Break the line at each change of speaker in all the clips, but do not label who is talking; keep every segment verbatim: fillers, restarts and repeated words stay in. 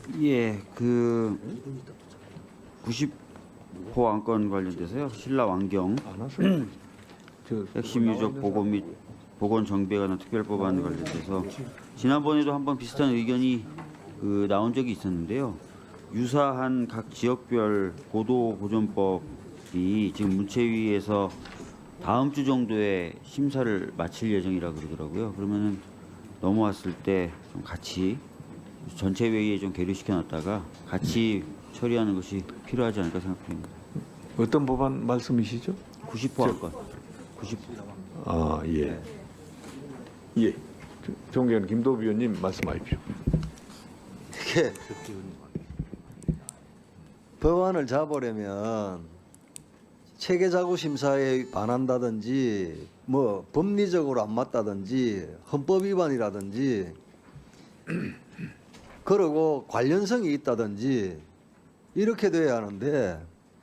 예, 그 구십 호 안건 관련돼서요. 신라 왕경 핵심 유적 보고 및 보건 정비에 관한 특별법안 관련돼서 지난번에도 한번 비슷한 의견이 그 나온 적이 있었는데요. 유사한 각 지역별 고도 보존법이 지금 문체위에서 다음 주 정도에 심사를 마칠 예정이라 그러더라고요. 그러면은 넘어왔을 때 좀 같이 전체 회의에 좀 계류시켜 놨다가 같이 처리하는 것이 필요하지 않을까 생각합니다.
어떤 법안 말씀이시죠?
구십 호 안건. 구십 호.
아, 예.
네.
예. 존경하는 김도부 위원님 말씀하십시오.
이게 법안을 잡으려면 체계자구 심사에 반한다든지 뭐 법리적으로 안 맞다든지 헌법 위반이라든지 그리고 관련성이 있다든지 이렇게 돼야 하는데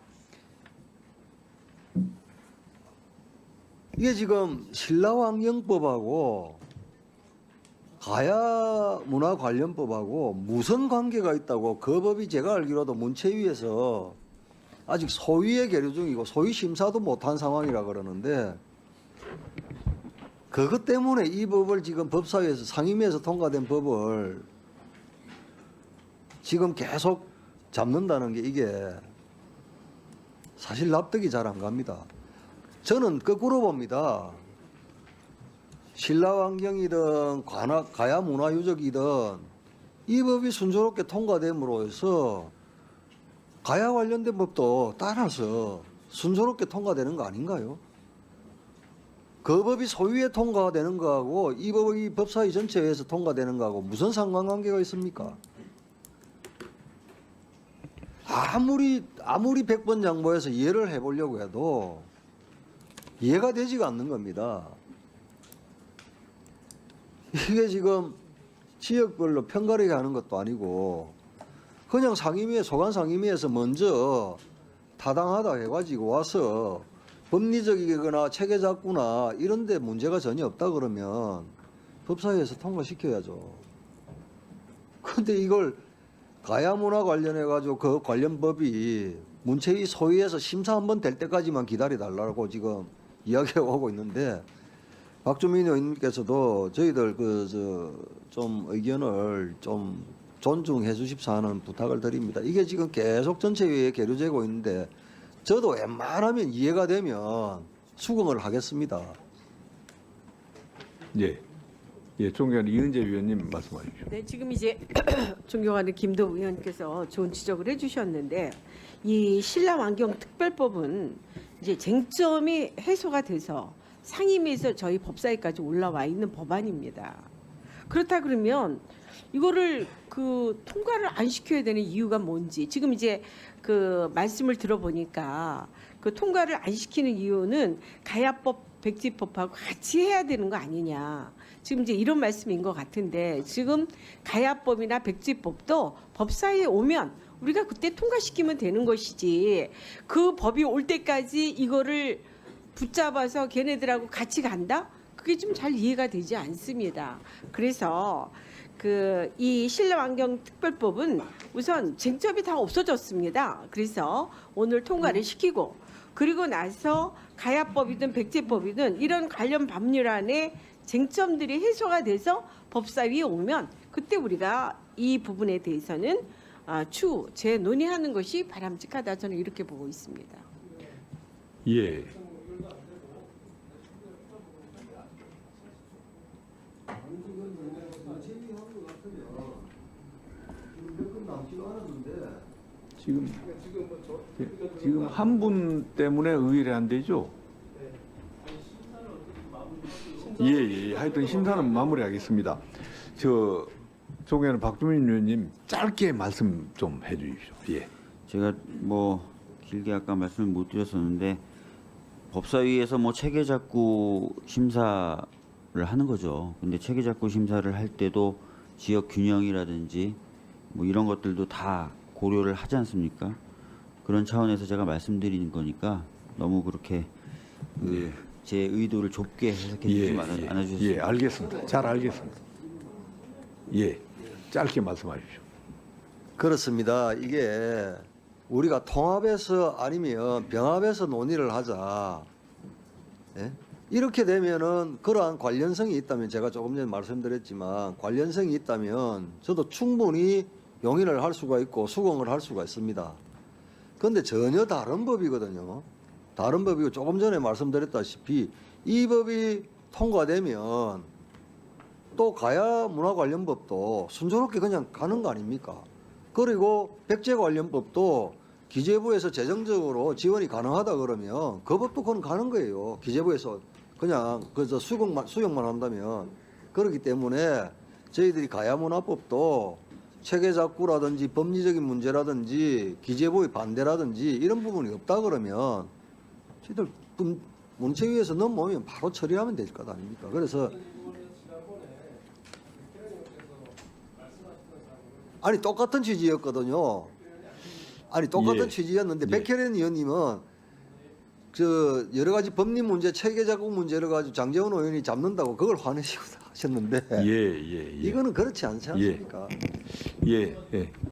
이게 지금 신라왕경법하고 가야문화관련법하고 무슨 관계가 있다고 그 법이 제가 알기로도 문체위에서 아직 소위에 계류 중이고 소위 심사도 못한 상황이라 그러는데 그것 때문에 이 법을 지금 법사위에서 상임위에서 통과된 법을 지금 계속 잡는다는 게 이게 사실 납득이 잘 안 갑니다. 저는 거꾸로 봅니다. 신라왕경이든 가야문화유적이든 이 법이 순조롭게 통과됨으로 해서 가야 관련된 법도 따라서 순조롭게 통과되는 거 아닌가요? 그 법이 소위에 통과되는 거하고 이 법이 법사위 전체에서 통과되는 거하고 무슨 상관관계가 있습니까? 아무리 아무리 백 번 양보해서 이해를 해보려고 해도 이해가 되지가 않는 겁니다. 이게 지금 지역별로 편가르게 하는 것도 아니고 그냥 상임위에 소관 상임위에서 먼저 타당하다 해가지고 와서 법리적이거나 체계작구나 이런 데 문제가 전혀 없다 그러면 법사위에서 통과시켜야죠. 근데 이걸 가야문화 관련해 가지고 그 관련 법이 문체위 소위에서 심사 한번 될 때까지만 기다려달라고 지금 이야기가 오고 있는데 박주민 의원님께서도 저희들 그 저 좀 의견을 좀 존중해 주십사 하는 부탁을 드립니다. 이게 지금 계속 전체회의에 계류되고 있는데 저도 웬만하면 이해가 되면 수긍을 하겠습니다.
예. 예, 존경하는 이은재 위원님 말씀하십시오.
네, 지금 이제 존경하는 김도우 의원께서 좋은 지적을 해주셨는데 이 신라왕경 특별법은 이제 쟁점이 해소가 돼서 상임위에서 저희 법사위까지 올라와 있는 법안입니다. 그렇다 그러면 이거를 그 통과를 안 시켜야 되는 이유가 뭔지 지금 이제 그 말씀을 들어보니까 그 통과를 안 시키는 이유는 가야법 백지법하고 같이 해야 되는 거 아니냐. 지금 이제 이런 말씀인 것 같은데 지금 가야법이나 백지법도 법사위에 오면 우리가 그때 통과시키면 되는 것이지 그 법이 올 때까지 이거를 붙잡아서 걔네들하고 같이 간다? 그게 좀 잘 이해가 되지 않습니다. 그래서 그 이 신라왕경 특별법은 우선 쟁점이 다 없어졌습니다. 그래서 오늘 통과를 시키고 그리고 나서 가야법이든 백제법이든 이런 관련 법률안에 쟁점들이 해소가 돼서 법사위에 오면 그때 우리가 이 부분에 대해서는 추후 재논의하는 것이 바람직하다 저는 이렇게 보고 있습니다.
예. 지금 지금 한 분 때문에 의뢰 안 되죠? 예, 예. 하여튼 심사는 마무리하겠습니다. 저 존경하는 박주민 의원님 짧게 말씀 좀 해주십시오. 예.
제가 뭐 길게 아까 말씀을 못 드렸었는데 법사위에서 뭐 체계작구 심사를 하는 거죠. 근데 체계작구 심사를 할 때도 지역 균형이라든지 뭐 이런 것들도 다 고려를 하지 않습니까? 그런 차원에서 제가 말씀드리는 거니까 너무 그렇게 그 제 의도를 좁게 해석해 주지
예,
말아
예,
않아주셨으면.
예, 알겠습니다. 잘 알겠습니다. 예, 짧게 말씀하십시오.
그렇습니다. 이게 우리가 통합해서 아니면 병합해서 논의를 하자. 예? 이렇게 되면은 그러한 관련성이 있다면 제가 조금 전에 말씀드렸지만 관련성이 있다면 저도 충분히 용인을 할 수가 있고 수긍을 할 수가 있습니다. 그런데 전혀 다른 법이거든요. 다른 법이고 조금 전에 말씀드렸다시피 이 법이 통과되면 또 가야 문화관련법도 순조롭게 그냥 가는 거 아닙니까? 그리고 백제관련법도 기재부에서 재정적으로 지원이 가능하다 그러면 그 법도 그건 가는 거예요. 기재부에서 그냥 그저 수용만 수용만 한다면. 그렇기 때문에 저희들이 가야문화법도 체계작구라든지 법리적인 문제라든지 기재부의 반대라든지 이런 부분이 없다 그러면 저희들 문- 문체위에서 넘어오면 바로 처리하면 될 것 아닙니까? 그래서 아니 똑같은 취지였거든요. 아니 똑같은
예.
취지였는데
예.
백혜련 의원님은 저 여러 가지 법리 문제, 체계작구 문제를 가지고 장재원 의원이 잡는다고 그걸 화내시고 하셨는데
예, 예, 예.
이거는 그렇지 않지 않습니까?
예, 예.